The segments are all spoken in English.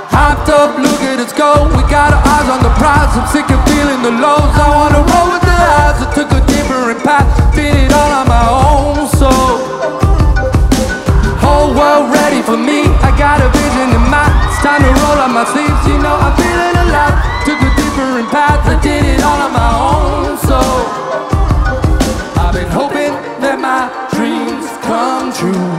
Hopped up, look at us go. We got our eyes on the prize. I'm sick of feeling the lows. I wanna roll with the highs. I took a different path, did it all on my own soul. Whole world ready for me. I got a vision in mind. It's time to roll up my sleeves. You know I'm feeling alive. Took a different path. I did it all on my own soul. I've been hoping that my dreams come true,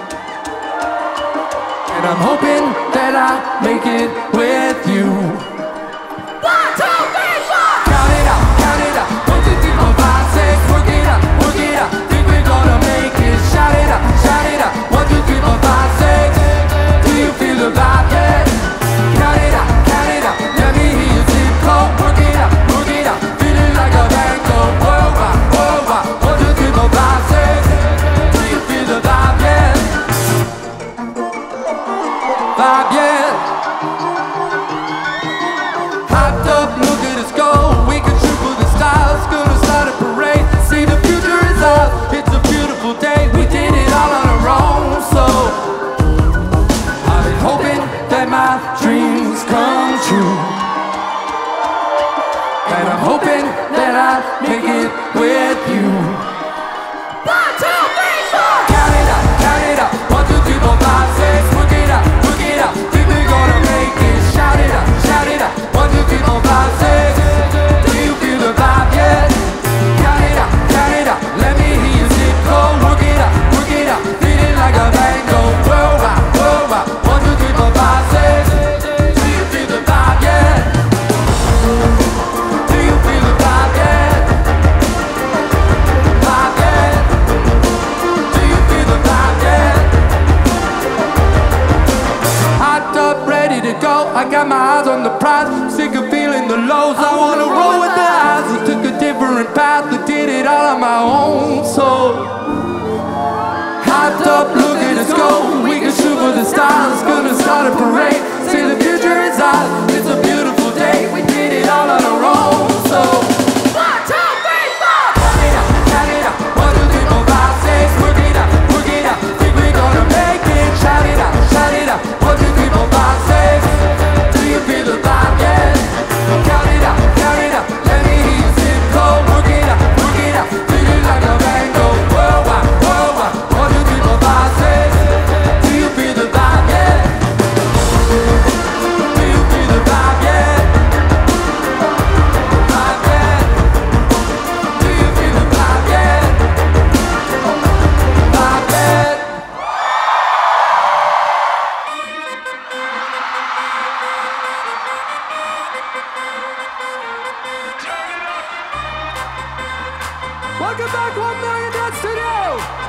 and I'm hoping that I make it with you. 1, 2, 3, 4. Count it out, count it out. 1, 2, 3, 4, 5, 6. Work it out, work it out. Think we're gonna make it. Shout it out, shout it out. 1, 2, 3, 4, 5, 6. Do you feel the vibe yet? Count it out, count it out. Let me hear your zip code. Work it out, work it out. Feeling like a bango. Worldwide, worldwide. 1, 2, 3, 4, 5, 6. Do you feel the vibe yet? Vibe yet? Hopped up, look at us go. We can shoot for the stars. Gonna start a parade. See, the future is ours. It's a beautiful day. We did it all on our own. So I've been hoping that my dreams come true, and I'm hoping that I make it with you. 1, 2, 3, 4. Count it out, count it out. 1, 2, 3, 4, 5, 6. Work it out, work it out. Think we're gonna make it. Shout it out, shout it out. 1, 2, 3, 4, 5, 6. Do you feel the vibe yet? Count it out, count it out. Let me hear your zip code. Work it out, work it out. Feeling like a bango. Worldwide, worldwide. 1, 2, 3, 4, 5, 6. Do you feel the vibe yet? Do you feel the vibe yet? Vibe yet? Do you feel the vibe yet? Hopped up, ready to go. I got my eyes on the prize. Sick of feeling the lows. I wanna roll with the highs. I took a different path. I did it all on my own soul. Hopped up, look at us go. We can shoot for the stars. Gonna start a parade. See, the future is ours. It's a beautiful day. We did it all on our own soul. 1, 2, 3, 4. Count it out, count it out. 1, 2, 3, 4, 5, 6. Work it out, work it out. Think we're gonna make it. Shout it out, shout it out. 1, 2, 3, 4, 5, 6. Do you feel the vibe yet? Count it out, count it out. Let me hear your zip code. Work it out, work it out. Feeling like a bango. Worldwide, worldwide. 1, 2, 3, 4, 5, 6. Do you feel the vibe yet? Do you feel the vibe yet? Vibe yet? Do you feel the vibe yet? Vibe yet? Welcome back, 1 Million Dance Studio!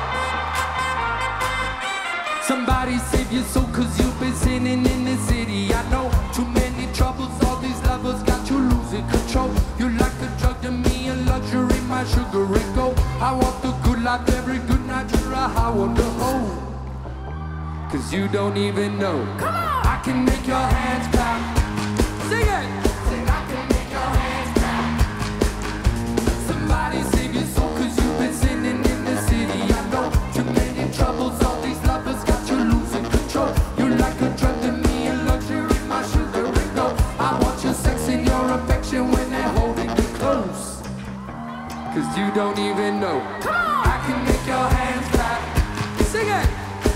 Somebody save your soul, cause you've been sinning in the city. I know too many troubles, all these lovers got you losing control. You're like a drug to me, a luxury, my sugar and gold. I want the good life every good night, you're a high on the hold. Cause you don't even know. Come on. I can make your hands clap. Sing it! Sing, I can make your hands clap. Somebody save your soul, cause you've been sinning in the city. I know too many troubles, all these lovers got you losing control. You're like a drug to me, a luxury, my sugar and gold. I want your sex and your affection when they're holding you close. Cause you don't even know. Come on. I can make your hands clap. Sing it!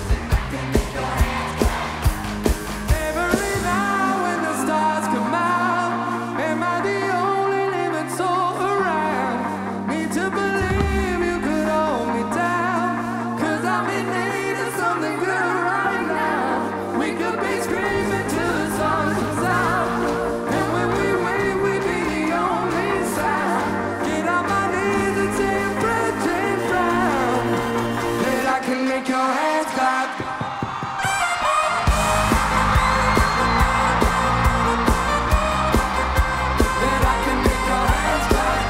Every night when the stars come out, am I the only living soul around? Need to believe you could hold me down, cause I'm in need of something good right now. We could be screaming till the sun comes out, and when we wait, we be the only sound. Get on my knees and say a prayer and frown, that I can make your hands clap. That I can make your hands clap.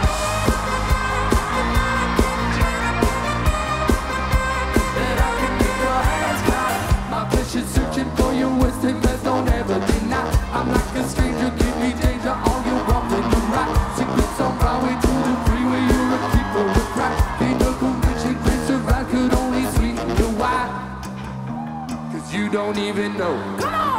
That I can make your hands clap. My pleasure's searching for your wisdom, please don't ever deny. I'm like a stranger, give me danger, all you wrong when you right. Secrets on my way to the freeway, you're a keeper of pride. They know who mentioned Chris or I could only sweeten the wine. Cause you don't even know. Come on.